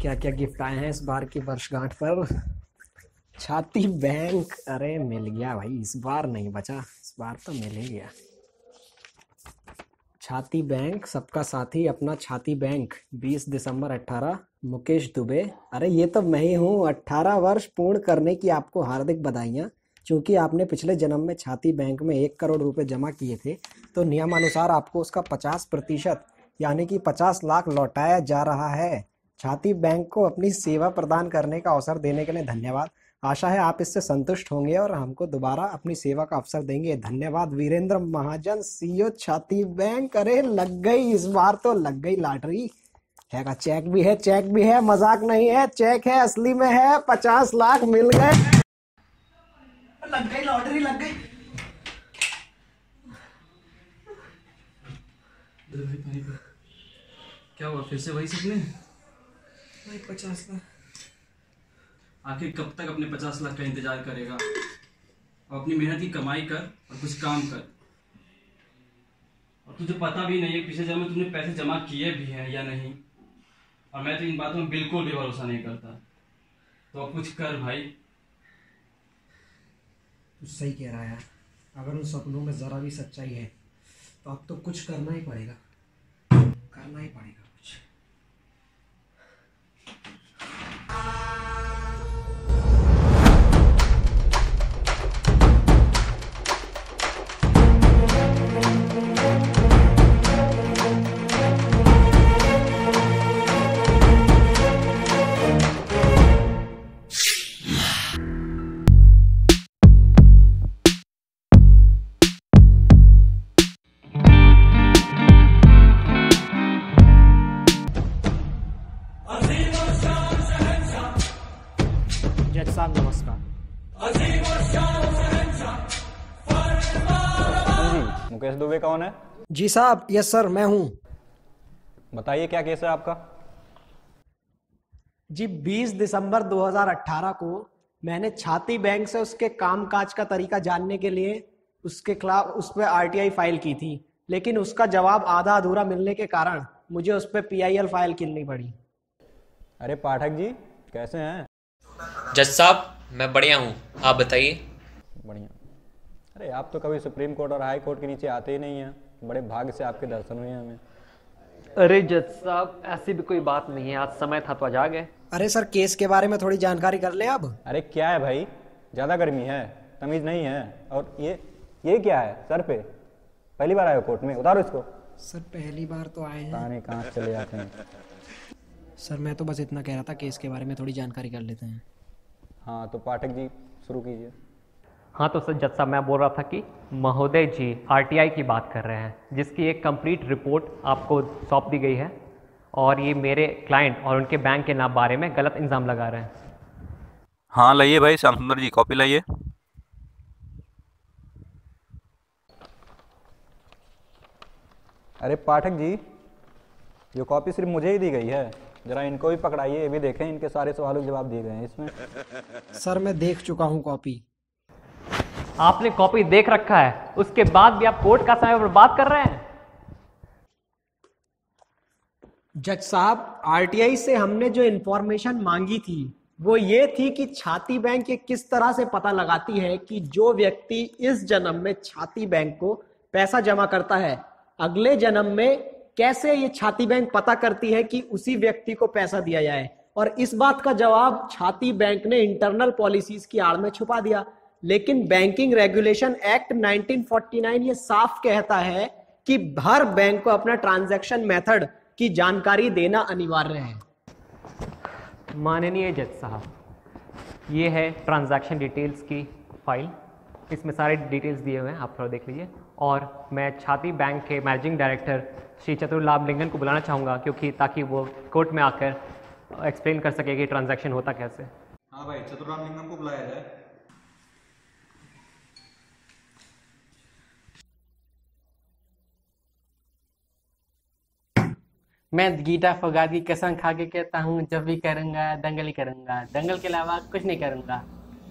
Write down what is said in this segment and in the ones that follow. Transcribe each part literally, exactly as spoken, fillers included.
क्या क्या गिफ्ट आए हैं इस बार की वर्षगांठ पर। छाती बैंक, अरे मिल गया भाई, इस बार नहीं बचा, इस बार तो मिल ही गया। छाती बैंक, सबका साथी अपना छाती बैंक, बीस दिसंबर अट्ठारह, मुकेश दुबे। अरे ये तो मैं ही हूँ। अट्ठारह वर्ष पूर्ण करने की आपको हार्दिक बधाइयाँ। चूंकि आपने पिछले जन्म में छाती बैंक में एक करोड़ रुपए जमा किए थे, तो नियमानुसार आपको उसका पचास प्रतिशत यानी कि पचास लाख लौटाया जा रहा है। छाती बैंक को अपनी सेवा प्रदान करने का अवसर देने के लिए धन्यवाद। आशा है आप इससे संतुष्ट होंगे और हमको दोबारा अपनी सेवा का अवसर देंगे। धन्यवाद वीरेंद्र महाजन, सीईओ छाती बैंक। अरे लग गई, इस बार तो लग गई लॉटरी। है का चेक भी है, चेक भी है, मजाक नहीं है, चेक है, असली में है। पचास लाख मिल गए, लग गई लॉटरी, लग गई। क्या हुआ, फिर से वही सपने? भाई पचास लाख, आखिर कब तक अपने पचास लाख का इंतजार करेगा? और अपनी मेहनत की कमाई कर और कुछ काम कर। और तुझे पता भी नहीं है पिछले जन्म में तुमने पैसे जमा किए भी हैं या नहीं। और मैं तो इन बातों में बिल्कुल भी भरोसा नहीं करता। तो अब कुछ कर भाई। तू सही कह रहा है यार। अगर उन सपनों में जरा भी सच्चाई है तो अब तो कुछ करना ही पड़ेगा, करना ही पड़ेगा कुछ। जज साहब नमस्कार। जी, मुकेश दुबे कौन है? जी साहब, यस सर, मैं हूँ। बताइए क्या केस है आपका? जी बीस दिसंबर दो हज़ार अठारह को मैंने छाती बैंक से उसके कामकाज का तरीका जानने के लिए उसके खिलाफ उस पर आरटीआई फाइल की थी, लेकिन उसका जवाब आधा अधूरा मिलने के कारण मुझे उस पर पीआईएल फाइल करनी पड़ी। अरे पाठक जी, कैसे हैं? जज साहब मैं बढ़िया हूँ, आप बताइए। बढ़िया। अरे आप तो कभी सुप्रीम कोर्ट और हाई कोर्ट के नीचे आते ही नहीं हैं। बड़े भाग्य से आपके दर्शन हुए हमें। अरे जज साहब ऐसी भी कोई बात नहीं है, आज समय था तो आज आ गए। अरे सर, केस के बारे में थोड़ी जानकारी कर ले अब। अरे क्या है भाई, ज़्यादा गर्मी है, तमीज़ नहीं है। और ये ये क्या है सर पे? पहली बार आए हो कोर्ट में? उतारो इसको। सर पहली बार तो आए हैं। ताने कहाँ से चले जाते हैं। सर मैं तो बस इतना कह रहा था, केस के बारे में थोड़ी जानकारी कर लेते हैं। हाँ तो पाठक जी शुरू कीजिए। हाँ तो सर जज साहब मैं बोल रहा था कि महोदय जी आरटीआई की बात कर रहे हैं, जिसकी एक कंप्लीट रिपोर्ट आपको सौंप दी गई है और ये मेरे क्लाइंट और उनके बैंक के नाम बारे में गलत इल्ज़ाम लगा रहे हैं। हाँ लाइए भाई श्याम सुंदर जी, कॉपी लाइए। अरे पाठक जी, ये कॉपी सिर्फ मुझे ही दी गई है, जरा इनको भी पकड़ाइए, ये भी देखें, इनके सारे सवालों के जवाब दिए गए हैं इसमें। सर मैं देख चुका हूँ कॉपी। आपने कॉपी देख रखा है, उसके बाद भी आप कोर्ट का समय बर्बाद कर रहे हैं। जज साहब, आरटीआई से हमने जो इंफॉर्मेशन मांगी थी वो ये थी कि छाती बैंक ये किस तरह से पता लगाती है कि जो व्यक्ति इस जन्म में छाती बैंक को पैसा जमा करता है, अगले जन्म में कैसे ये छाती बैंक पता करती है कि उसी व्यक्ति को पैसा दिया जाए। और इस बात का जवाब छाती बैंक ने इंटरनल पॉलिसीज की आड़ में छुपा दिया। लेकिन banking regulation act nineteen forty nine ये साफ कहता है कि हर बैंक को अपना ट्रांजैक्शन मेथड की जानकारी देना अनिवार्य है। माननीय जज साहब, ये है ट्रांजैक्शन डिटेल्स की फाइल, इसमें सारे डिटेल्स दिए हुए हैं, आप थोड़ा देख लीजिए। और मैं छाती बैंक के मैनेजिंग डायरेक्टर श्री चतुर्लाभ लिंगन को बुलाना चाहूँगा, क्योंकि ताकि वो कोर्ट में आकर एक्सप्लेन कर सके कि ट्रांजैक्शन होता कैसे। हाँ भाई, चतुर्लाभ लिंगन को बुलाया जाए। मैं गीता फोगाट की कसम खा के कहता हूँ, जब भी करूँगा दंगल ही करूँगा, दंगल के अलावा कुछ नहीं करूँगा।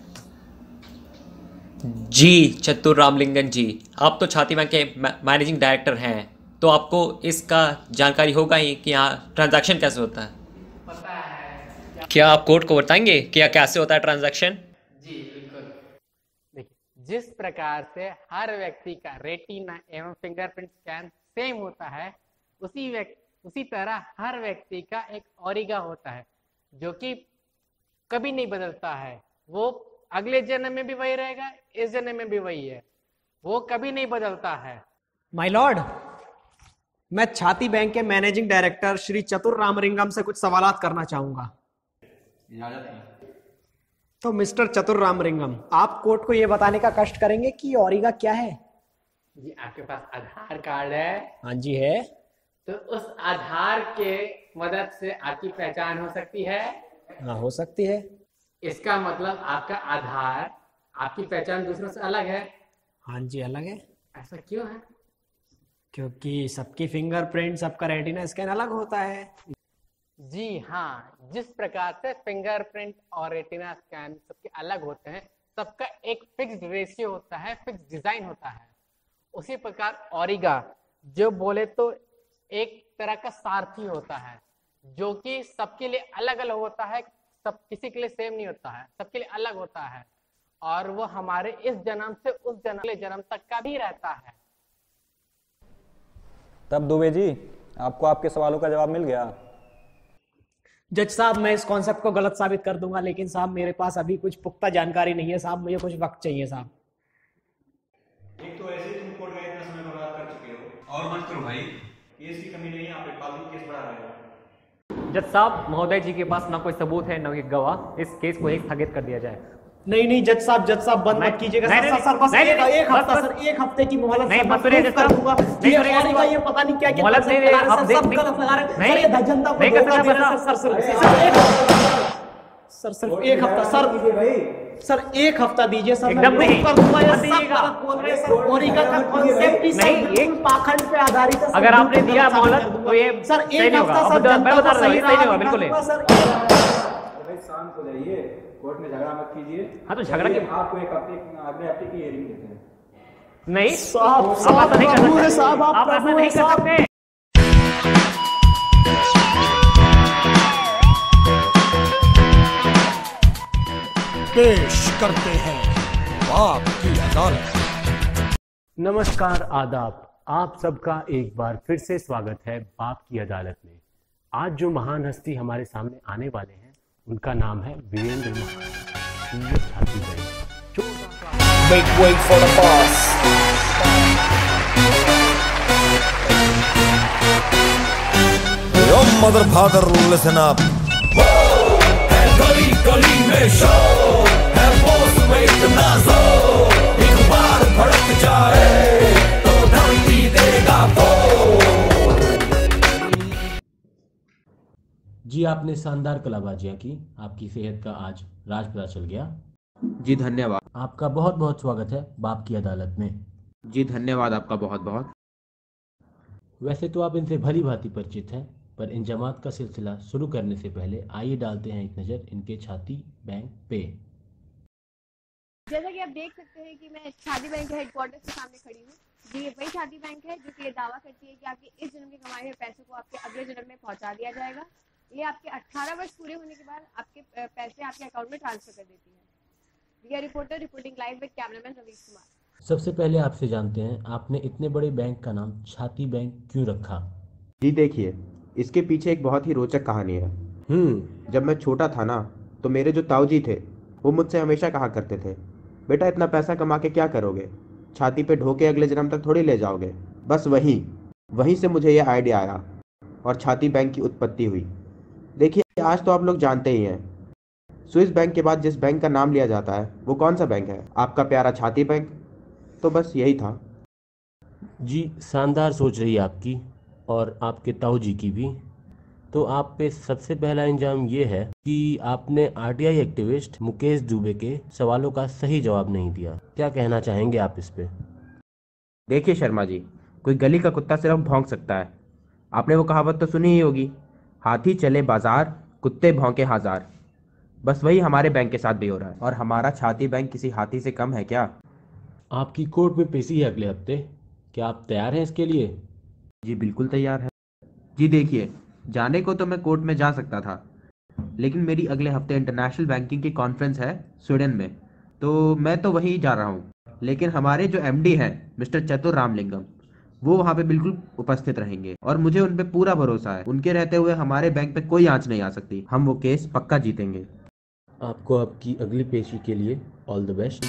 जी चतुर रामलिंगन जी, आप तो छाती बैंक के मैनेजिंग डायरेक्टर हैं, तो आपको इसका जानकारी होगा ही कि यहाँ ट्रांजैक्शन कैसे होता है। पता है, क्या आप कोर्ट को बताएंगे कि कैसे होता है ट्रांजैक्शन? जी बिल्कुल। देखिए, जिस प्रकार से हर व्यक्ति का रेटिना एवं फिंगरप्रिंट स्कैन सेम होता है, उसी व्यक्ति उसी तरह हर व्यक्ति का एक ओरिगा होता है जो कि कभी नहीं बदलता है। वो अगले जन्म में भी वही रहेगा, इस जन्म में भी वही है, वो कभी नहीं बदलता है। माय लॉर्ड, मैं छाती बैंक के मैनेजिंग डायरेक्टर श्री चतुर रामलिंगम से कुछ सवालात करना चाहूंगा। इजाजत है। तो मिस्टर चतुर रामलिंगम, आप कोर्ट को यह बताने का कष्ट करेंगे कि ओरिगा क्या है? जी, आपके पास आधार कार्ड है? हाँ जी है। तो उस आधार के मदद से आपकी पहचान हो सकती है? हाँ, हो सकती है। इसका मतलब आपका आधार आपकी पहचान दूसरों से अलग है? हाँ जी, अलग है। ऐसा क्यों है? क्योंकि सबकी फिंगरप्रिंट, सबका रेटिना स्कैन अलग होता है। जी हाँ, जिस प्रकार से फिंगरप्रिंट और रेटिना स्कैन सबके अलग होते हैं, सबका एक फिक्स्ड रेशियो होता है, फिक्स्ड डिजाइन होता है, उसी प्रकार ओरिगा जो बोले तो एक तरह का सारथी होता है जो कि सबके लिए अलग अलग होता है, सब किसी के लिए सेम नहीं होता है, सबके लिए अलग होता है, और वो हमारे इस जन्म से उस जन्म ले जन्म तक का भी रहता है। तब दुबे जी, आपको आपके सवालों का जवाब मिल गया? जज साहब, मैं इस कॉन्सेप्ट को गलत साबित कर दूंगा, लेकिन साहब मेरे पास अभी कुछ पुख्ता जानकारी नहीं है साहब, मुझे कुछ वक्त चाहिए साहब। एक तो ऐसे ही तुम कोर्ट में इतना समय बर्बाद कर चुके हो, और मत करो भाई। केस की कमी नहीं है, आप एक फालतू केस बढ़ा रहे हो। जज साहब, महोदय जी के पास ना कोई सबूत है ना कोई गवाह, इस केस को एक स्थगित कर दिया जाए। नहीं नहीं जज साहब, जज साहब बंद मत कीजिएगा सर, सर, सर बस एक एक हफ्ता सर, एक हफ्ते की मोहलत नहीं, सर, मत सुनिए जज साहब, दूंगा। नहीं ये सुनिए ओरिगा, ये पता नहीं क्या क्या मोहलत नहीं concept दे- लगा रहे आप हैं, सब देख- गलत लगा रहे हैं। नहीं, सर, ये जनता को नहीं कर धोखा सकते दे रहे हैं आप। सर, सर, सर, सर, एक सर सिर्फ एक हफ्ता सर, सर एक हफ्ता दीजिए सर, एकदम मैं नहीं, प्रूव कर दूंगा, ये मत सब दीजिएगा। गलत बोल रहे हैं सर, ओरिगा का कॉन्सेप्ट ही नहीं, सर एक- पाखंड पे आधारित है सर, अगर आपने बिल्कुल दिया गलत साबित मोहलत, कर दूंगा। तो ये सर सही एक नहीं होगा। हफ्ता अब सर, बता- जनता मैं बता को रहा हूँ, सही ये सही नहीं राह होगा, बिल्कुल दिखा नहीं। दूंगा भाई शांत हो जाइए, कोर्ट में झगड़ा मत कीजिए। हाँ, तो झगड़ा चलिए, क्यों? आपको एक हफ्ते अगले हफ्ते की हियरिंग देते हैं। नहीं, साहब, आप साहब ऐसा नहीं कर प्रभु है सकते। साहब, आप आप ऐसा प्रभु नहीं है कर साहब। सकते। पेश करते हैं बाप की अदालत। नमस्कार, आदाब। आप सबका एक बार फिर से स्वागत है बाप की अदालत में। आज जो महान हस्ती हमारे सामने आने वाले हैं, उनका नाम है वीरेंद्र महान। ये Chhati bank. Make way for the boss. Yo mother father, listen up. है गली गली में शोर, है बॉस में इतना जोर, एक बार भड़क जाए तो धरती देगा फोड़। जी, आपने शानदार कलाबाजियां की। आपकी सेहत का आज राज पता चल गया। जी धन्यवाद। आपका बहुत बहुत स्वागत है बाप की अदालत में। जी धन्यवाद आपका बहुत बहुत। वैसे तो आप इनसे भली भांति परिचित हैं, पर इन जमात का सिलसिला शुरू करने से पहले आइए डालते हैं एक नज़र इनके छाती बैंक पे। जैसा कि आप देख सकते हैं कि मैं छाती बैंक के हेडक्वार्टर के सामने खड़ी हूँ। जी, ये वही छाती बैंक है जो कि ये दावा करती है कि आपके इस जन्म के कमाए हुए पैसों को आपके अगले जन्म में पहुंचा दिया जाएगा। ये आपके अठारह वर्ष पूरे होने के बाद आपके पैसे आपके अकाउंट में ट्रांसफर कर देती है। We are reporter reporting live with cameraman Ravish Kumar. सबसे पहले आपसे जानते हैं, आपने इतने बड़े बैंक का नाम छाती बैंक क्यों रखा? जी देखिए, इसके पीछे एक बहुत ही रोचक कहानी है। हम्म जब मैं छोटा था ना, तो मेरे जो ताऊजी थे वो मुझसे हमेशा कहा करते थे, बेटा इतना पैसा कमा के क्या करोगे, छाती पे ढोके अगले जन्म तक थोड़ी ले जाओगे। बस वहीं वहीं से मुझे ये आइडिया आया और छाती बैंक की उत्पत्ति हुई। देखिए, आज तो आप लोग जानते ही हैं, स्विस बैंक के बाद जिस बैंक का नाम लिया जाता है वो कौन सा बैंक है? आपका प्यारा छाती बैंक। तो बस यही था। जी, शानदार सोच रही है आपकी और आपके ताऊ जी की भी। तो आप पे सबसे पहला इंजाम ये है कि आपने आरटीआई एक्टिविस्ट मुकेश दुबे के सवालों का सही जवाब नहीं दिया। क्या कहना चाहेंगे आप इस पे? देखिए शर्मा जी, कोई गली का कुत्ता सिर्फ भौंक सकता है। आपने वो कहावत तो सुनी ही होगी, हाथी चले बाजार, कुत्ते भौंके हजार। बस वही हमारे बैंक के साथ भी हो रहा है। और हमारा छाती बैंक किसी हाथी से कम है क्या? आपकी कोर्ट में पेशी है अगले हफ्ते, क्या आप तैयार हैं इसके लिए? जी बिल्कुल तैयार है। जी देखिए, जाने को तो मैं कोर्ट में जा सकता था, लेकिन मेरी अगले हफ्ते इंटरनेशनल बैंकिंग की कॉन्फ्रेंस है स्वीडन में, तो मैं तो वहीं जा रहा हूँ। लेकिन हमारे जो एमडी हैं मिस्टर चतुर रामलिंगम, वो वहाँ पे बिल्कुल उपस्थित रहेंगे और मुझे उन पे पूरा भरोसा है। उनके रहते हुए हमारे बैंक पे कोई आंच नहीं आ सकती। हम वो केस पक्का जीतेंगे। आपको आपकी अगली पेशी के लिए ऑल द बेस्ट।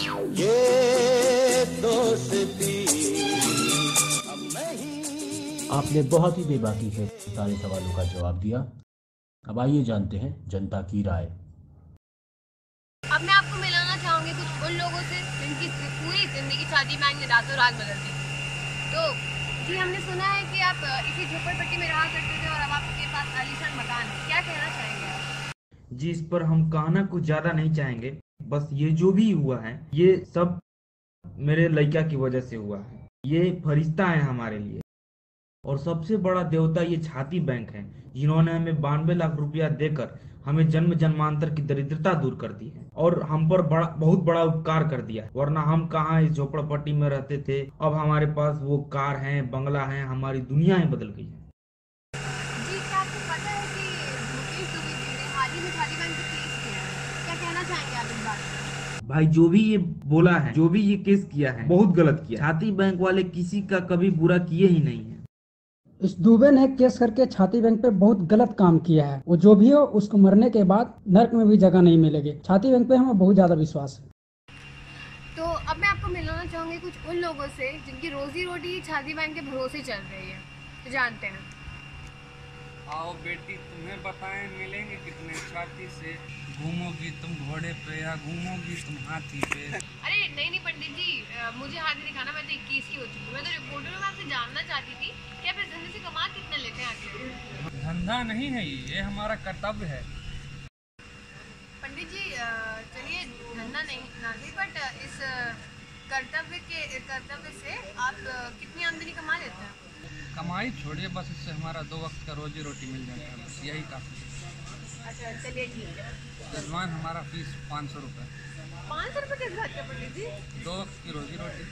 ये दोस्ती आपने बहुत ही बेबाकी से सारे सवालों का जवाब दिया। अब आइए जानते हैं जनता की राय। अब मैं आपको मिलाना चाहूंगी कुछ उन लोगों से जिनकी पूरी जिंदगी छाती बैंक ने रातों रात बदल दी। तो जी हमने सुना है कि आप इसी झोपड़पट्टी में रहा करते थे और अब आपके पास आलीशान मकान है, क्या कहना चाहेंगे आप? जी इस पर हम कहना कुछ ज्यादा नहीं चाहेंगे। बस ये जो भी हुआ है ये सब मेरे लड़का की वजह से हुआ है। ये फरिश्ता है हमारे लिए और सबसे बड़ा देवता ये छाती बैंक है, जिन्होंने हमें बानवे लाख रुपया देकर हमें जन्म जन्मांतर की दरिद्रता दूर कर दी है और हम पर बड़ा बहुत बड़ा उपकार कर दिया। वरना हम कहाँ इस झोपड़पट्टी में रहते थे। अब हमारे पास वो कार है, बंगला है, हमारी दुनिया ही बदल गई है। जी क्या आपको पता है कि मुकेश दुबे जी ने हाल ही में छाती बैंक पे केस किया है, क्या कहना चाहेंगे आप इस बात पर? भाई जो भी ये बोला है, जो भी ये केस किया है, बहुत गलत किया। छाती बैंक वाले किसी का कभी बुरा किए ही नहीं है। इस दुबे ने केस करके छाती बैंक पे बहुत गलत काम किया है। वो जो भी हो उसको मरने के बाद नर्क में भी जगह नहीं मिलेगी। छाती बैंक पे हमें बहुत ज्यादा विश्वास है। तो अब मैं आपको मिलाना चाहूंगी कुछ उन लोगों से जिनकी रोजी रोटी छाती बैंक के भरोसे चल रही है, तो जानते हैं। आओ बेटी तुम्हें बताएं मिलेंगे कितने छाती से, घूमोगी तुम घोड़े पे या घूमोगी तुम हाथी पे। अरे नहीं नहीं पंडित जी, मुझे हाथी दिखाना, मैं तो इक्कीस की हो चुकी हूँ। मैं तो रिपोर्टर में आपसे जानना चाहती थी कि आप इस धंधे से कमा कितना लेते हैं आखिर? धंधा नहीं है ये ये हमारा कर्तव्य है। पंडित जी चलिए धंधा नहीं नहीं बट इस कर्तव्य के कर्तव्य से आप कितनी आमदनी कमा लेते हैं? कमाई छोड़िए, बस इससे हमारा दो वक्त का रोजी रोटी मिल जाता है, बस यही काफी। अच्छा चलिए ठीक है। जजमान हमारा फीस पाँच सौ रुपये। पाँच सौ रुपये किस बात का पंडित जी? दो वक्त की रोजी रोटी।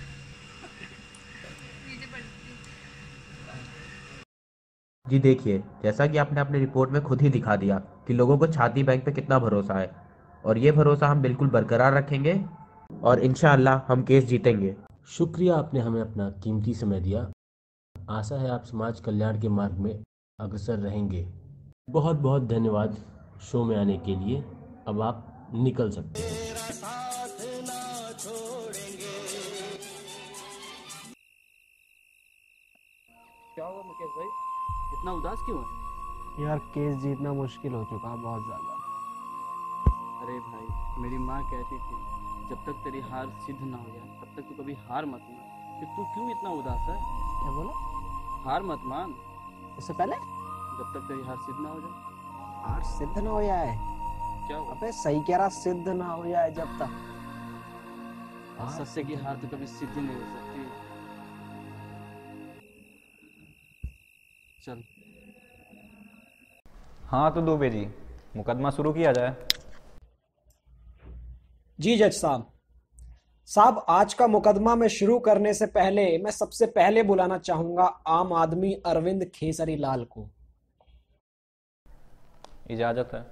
जी देखिए, जैसा कि आपने अपनी रिपोर्ट में खुद ही दिखा दिया कि लोगों को छाती बैंक पे कितना भरोसा है, और ये भरोसा हम बिल्कुल बरकरार रखेंगे और इंशाअल्लाह हम केस जीतेंगे। शुक्रिया, आपने हमें अपना कीमती समय दिया। आशा है आप समाज कल्याण के मार्ग में अग्रसर रहेंगे। बहुत बहुत धन्यवाद शो में आने के लिए। अब आप निकल सकते हैं। क्या हुआ मुकेश भाई, इतना उदास क्यों है? यार केस जीतना मुश्किल हो चुका है बहुत ज़्यादा। अरे भाई मेरी माँ कहती थी जब तक तेरी हार सिद्ध ना हो जाए तब तक तू कभी हार मत मान। फिर तू क्यों इतना उदास है? क्या बोला? हार मत मान। इससे पहले जब तक तेरी हार सिद्ध ना हो जाए। हार सिद्ध ना हो जाए? क्या हुआ? अबे सही कह रहा, सिद्ध ना हो जाए जब तक। सत्य की हार तो कभी सिद्ध नहीं हो सकती। चल। हाँ तो दुबे जी, मुकदमा शुरू किया जाए। जी जज साहब। साहब आज का मुकदमा में शुरू करने से पहले मैं सबसे पहले बुलाना चाहूंगा आम आदमी अरविंद खेसरी लाल को। इजाजत है।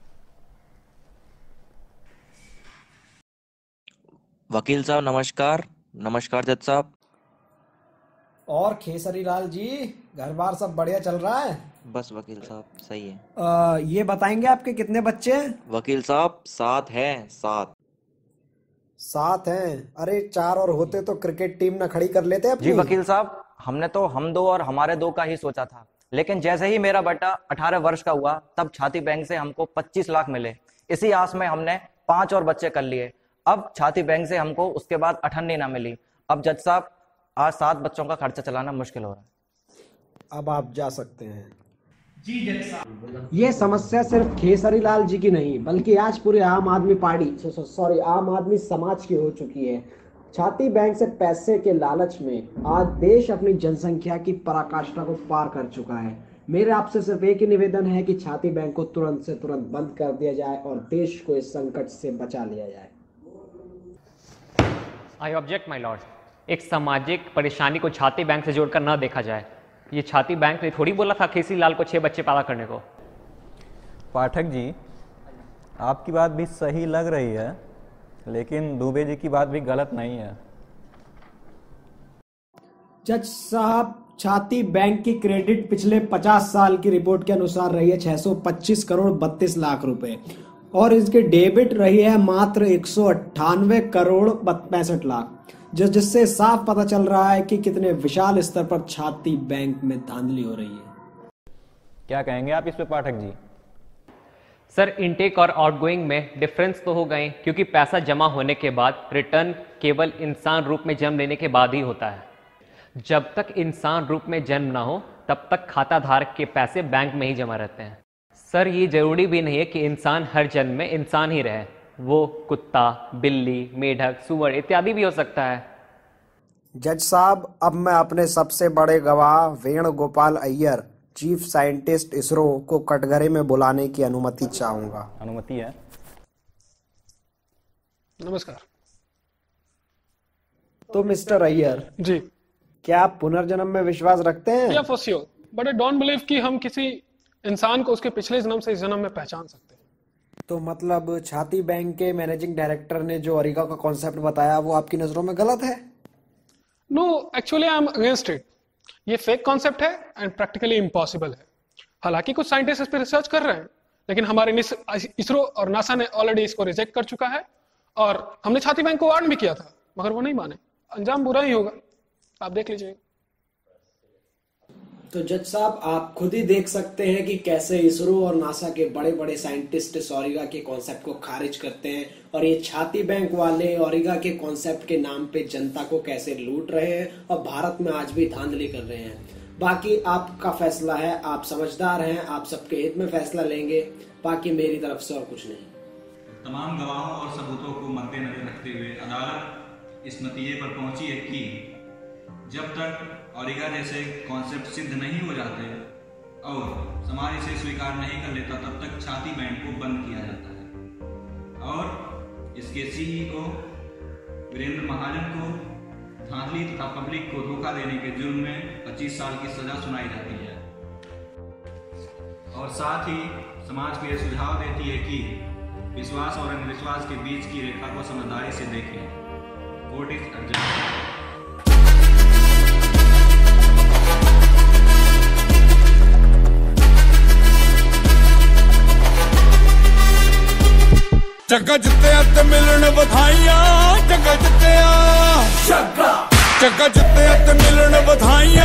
वकील साहब नमस्कार। नमस्कार जज साहब। और खेसरी लाल जी, घर बार सब बढ़िया चल रहा है? बस वकील साहब सही है। आ, ये बताएंगे आपके कितने बच्चे हैं? वकील साहब सात हैं। सात सात हैं? अरे चार और होते तो क्रिकेट टीम ना खड़ी कर लेते अपनी। जी वकील साहब, हमने तो हम दो और हमारे दो का ही सोचा था, लेकिन जैसे ही मेरा बेटा अठारह वर्ष का हुआ तब छाती बैंक से हमको पच्चीस लाख मिले। इसी आस में हमने पांच और बच्चे कर लिए। अब छाती बैंक से हमको उसके बाद अठन्नी ना मिली। अब जज साहब आज सात बच्चों का खर्चा चलाना मुश्किल हो रहा है। अब आप जा सकते हैं। जी जज साहब। ये समस्या सिर्फ खेसरी लाल जी की नहीं बल्कि आज पूरे आम आदमी पार्टी सॉरी आम आदमी समाज की हो चुकी है। छाती बैंक से पैसे के लालच में आज देश अपनी जनसंख्या की पराकाष्ठा को पार कर चुका है। मेरे आपसे सिर्फ एक ही निवेदन है कि छाती बैंक को तुरंत से तुरंत बंद कर दिया जाए और देश को इस संकट से बचा लिया जाए। I object my lord. एक सामाजिक परेशानी को छाती बैंक से जोड़कर न देखा जाए। ये छाती बैंक ने थोड़ी बोला था खेसरी लाल को छह बच्चे पैदा करने को। पाठक जी, आपकी बात भी सही लग रही है, लेकिन दुबे जी की बात भी गलत नहीं है। जज साहब, छाती बैंक की क्रेडिट पिछले पचास साल की रिपोर्ट के अनुसार रही है छह सौ पच्चीस करोड़ बत्तीस लाख रुपए और इसकी डेबिट रही है मात्र एक सौ अट्ठानवे करोड़ पैंसठ लाख, जो जिससे साफ पता चल रहा है कि कितने विशाल स्तर पर छाती बैंक में धांधली हो रही है। क्या कहेंगे आप इस पे पाठक जी? सर, इनटेक और आउटगोइंग में डिफरेंस तो हो गए, क्योंकि पैसा जमा होने के बाद रिटर्न केवल इंसान रूप में जन्म लेने के बाद ही होता है। जब तक इंसान रूप में जन्म ना हो तब तक खाता धारक के पैसे बैंक में ही जमा रहते हैं। सर, ये जरूरी भी नहीं है कि इंसान हर जन्म में इंसान ही रहे, वो कुत्ता, बिल्ली, मेढक, सुअर इत्यादि भी हो सकता है। जज साहब, अब मैं अपने सबसे बड़े गवाह वेणुगोपाल अय्यर, चीफ साइंटिस्ट इसरो को कटघरे में बुलाने की अनुमति चाहूंगा। अनुमति है। नमस्कार। तो मिस्टर अय्यर जी, क्या आप पुनर्जन्म में विश्वास रखते हैं? या for sure, but I don't believe कि हम किसी इंसान को उसके पिछले जन्म से इस जन्म में पहचान सकते हैं। तो मतलब छाती बैंक के मैनेजिंग डायरेक्टर ने जो ओरिगा का कॉन्सेप्ट बताया वो आपकी नजरों में गलत है? No, actually I am against it. ये फेक कॉन्सेप्ट है एंड प्रैक्टिकली इम्पॉसिबल है। हालांकि कुछ साइंटिस्ट इस पर रिसर्च कर रहे हैं, लेकिन हमारे इसरो और नासा ने ऑलरेडी इसको रिजेक्ट कर चुका है और हमने छाती बैंक को वार्न भी किया था, मगर वो नहीं माने। अंजाम बुरा ही होगा, आप देख लीजिए। तो जज साहब, आप खुद ही देख सकते हैं कि कैसे इसरो और नासा के बड़े बड़े साइंटिस्ट ओरिगा के कॉन्सेप्ट को खारिज करते हैं और ये छाती बैंक वाले ओरिगा के कॉन्सेप्ट के नाम पे जनता को कैसे लूट रहे हैं और भारत में आज भी धांधली कर रहे हैं। बाकी आपका फैसला है, आप समझदार हैं, आप सबके हित में फैसला लेंगे। बाकी मेरी तरफ से और कुछ नहीं। तमाम गवाहों और सबूतों को मद्देनजर रखते हुए अदालत इस नतीजे पर पहुंची है कि जब तक ओरिगा जैसे कॉन्सेप्ट सिद्ध नहीं हो जाते और समाज इसे स्वीकार नहीं कर लेता, तब तक छाती बैंक को बंद किया जाता है और इसके सीईओ वीरेंद्र महाजन को धांधली तथा पब्लिक को धोखा देने के जुर्म में पच्चीस साल की सजा सुनाई जाती है। और साथ ही समाज को यह सुझाव देती है कि विश्वास और अंधविश्वास के बीच की रेखा को समझदारी से देखें। Court is adjourned. चक्का चित्तिया ते मिलन बधाइयां, चक्का चित्तिया चक्का चित्तिया ते मिलन बधाइयां।